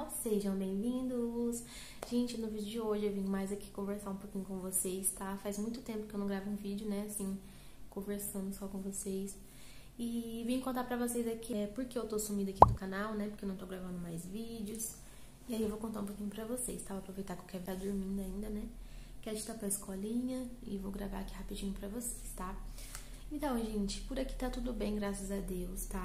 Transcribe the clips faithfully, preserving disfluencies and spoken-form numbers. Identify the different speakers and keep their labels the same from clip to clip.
Speaker 1: canal, sejam bem-vindos. Gente, no vídeo de hoje eu vim mais aqui conversar um pouquinho com vocês, tá? Faz muito tempo que eu não gravo um vídeo, né, assim, conversando só com vocês. E vim contar pra vocês aqui é, porque eu tô sumida aqui do canal, né, porque eu não tô gravando mais vídeos. E aí eu vou contar um pouquinho pra vocês, tá? Vou aproveitar que o Kevin tá dormindo ainda, né, que a gente tá pra escolinha e vou gravar aqui rapidinho pra vocês, tá? Então, gente, por aqui tá tudo bem, graças a Deus, tá?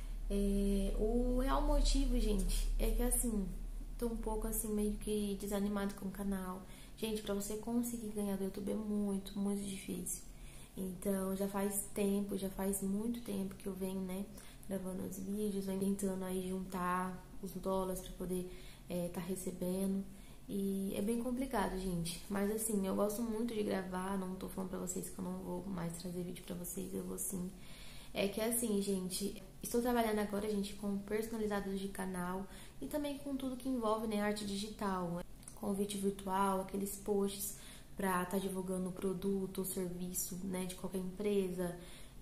Speaker 1: É, o real motivo, gente, é que assim, tô um pouco assim, meio que desanimado com o canal. Gente, pra você conseguir ganhar do YouTube é muito, muito difícil. Então, já faz tempo, já faz muito tempo que eu venho, né, gravando os vídeos, venho tentando aí juntar os dólares pra poder é, tá recebendo. E é bem complicado, gente. Mas assim, eu gosto muito de gravar, não tô falando pra vocês que eu não vou mais trazer vídeo pra vocês, eu vou sim. É que assim, gente, estou trabalhando agora, gente, com personalizados de canal e também com tudo que envolve, né, arte digital, convite virtual, aqueles posts para estar tá divulgando o produto ou serviço, né, de qualquer empresa.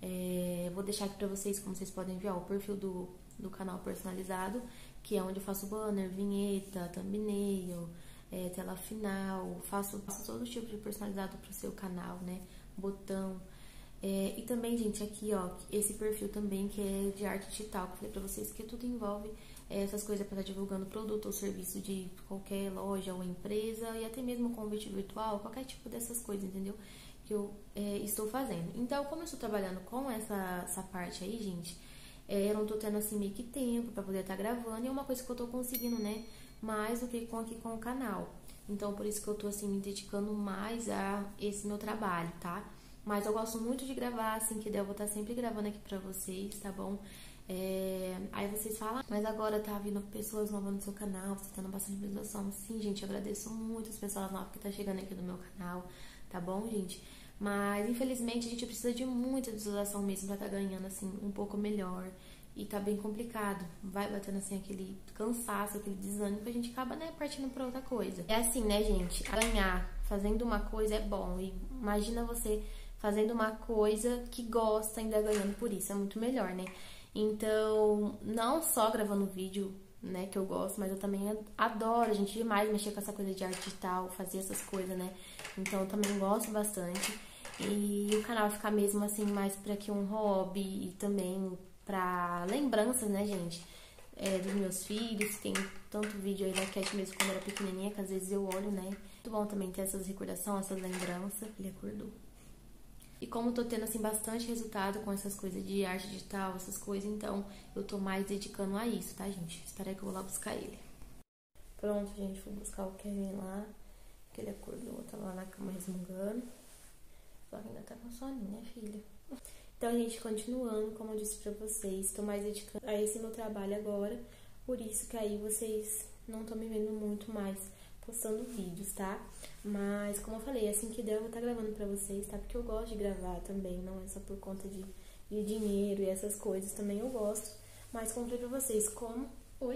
Speaker 1: É, vou deixar aqui para vocês, como vocês podem ver, ó, o perfil do, do canal personalizado, que é onde eu faço banner, vinheta, thumbnail, é, tela final, faço, faço todo tipo de personalizado para o seu canal, né, botão. É, e também, gente, aqui, ó, esse perfil também que é de arte digital, que eu falei pra vocês que tudo envolve é, essas coisas pra estar divulgando produto ou serviço de qualquer loja ou empresa e até mesmo convite virtual, qualquer tipo dessas coisas, entendeu? Que eu é, estou fazendo. Então, como eu estou trabalhando com essa, essa parte aí, gente, é, eu não tô tendo assim meio que tempo pra poder estar gravando e é uma coisa que eu tô conseguindo, né, mais do que com aqui com o canal. Então, por isso que eu tô assim me dedicando mais a esse meu trabalho, tá? Mas eu gosto muito de gravar, assim que der, eu vou estar sempre gravando aqui pra vocês, tá bom? É... Aí vocês falam, mas agora tá vindo pessoas novas no seu canal, você tá dando bastante visualização. Sim, gente, eu agradeço muito as pessoas novas que tá chegando aqui no meu canal, tá bom, gente? Mas, infelizmente, a gente precisa de muita visualização mesmo pra tá ganhando, assim, um pouco melhor. E tá bem complicado. Vai batendo, assim, aquele cansaço, aquele desânimo, que a gente acaba, né, partindo pra outra coisa. É assim, né, gente? Ganhar fazendo uma coisa é bom. E imagina você fazendo uma coisa que gosta, ainda ganhando por isso, é muito melhor, né? Então, não só gravando vídeo, né, que eu gosto, mas eu também adoro, gente, demais mexer com essa coisa de arte digital, fazer essas coisas, né? Então, eu também gosto bastante. E o canal ficar mesmo, assim, mais pra que um hobby e também pra lembranças, né, gente? É, dos meus filhos, tem tanto vídeo aí da Cat mesmo quando era pequenininha, que às vezes eu olho, né? Muito bom também ter essas recordações, essas lembranças. Ele acordou. E como eu tô tendo, assim, bastante resultado com essas coisas de arte digital, essas coisas, então eu tô mais dedicando a isso, tá, gente? Espera aí que eu vou lá buscar ele. Pronto, gente, fui buscar o Kevin lá, que ele acordou, tá lá na cama resmungando. Só que ainda tá com soninho, né, filha? Então, gente, continuando, como eu disse pra vocês, tô mais dedicando a esse meu trabalho agora, por isso que aí vocês não estão me vendo muito mais postando vídeos, tá? Mas, como eu falei, assim que der eu vou estar gravando pra vocês, tá? Porque eu gosto de gravar também, não é só por conta de, de dinheiro e essas coisas, também eu gosto. Mas comprei pra vocês como... Oi?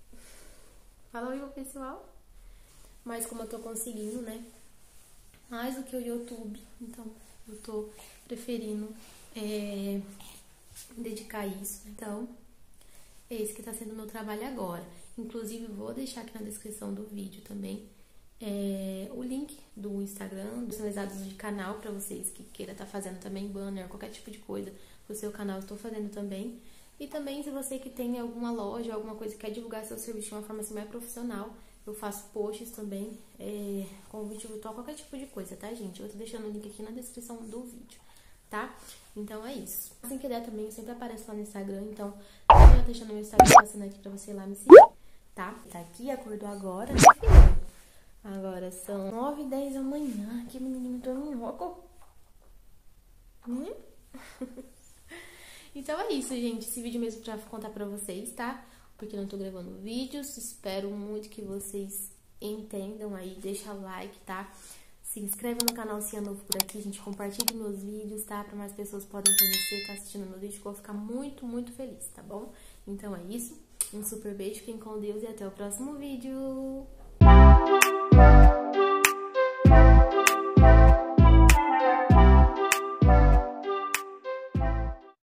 Speaker 1: Fala oi, pessoal. Mas como eu tô conseguindo, né? Mais do que o YouTube, então eu tô preferindo é, dedicar isso. Então, é esse que tá sendo o meu trabalho agora. Inclusive, vou deixar aqui na descrição do vídeo também é, o link do Instagram, personalizados de canal, pra vocês que queiram estar tá fazendo também banner, qualquer tipo de coisa pro seu canal, eu estou fazendo também. E também, se você que tem alguma loja, alguma coisa que quer divulgar seu serviço de uma forma assim, mais profissional, eu faço posts também, é, convite virtual, qualquer tipo de coisa, tá, gente? Eu vou estar deixando o link aqui na descrição do vídeo, tá? Então é isso. Assim que der também, eu sempre apareço lá no Instagram, então eu vou deixando meu Instagram passando aqui pra você ir lá me seguir, tá? Tá aqui, acordou agora, né, filho? Agora são nove e dez da manhã, que menininho dorminhoco. Hum? Então é isso, gente. Esse vídeo mesmo pra contar pra vocês, tá? Porque eu não tô gravando vídeos. Espero muito que vocês entendam aí. Deixa o like, tá? Se inscreve no canal se é novo por aqui, gente. Compartilhe meus vídeos, tá? Pra mais pessoas podem conhecer, tá assistindo meu vídeo, que eu vou ficar muito, muito feliz, tá bom? Então é isso. Um super beijo, fiquem com Deus e até o próximo vídeo.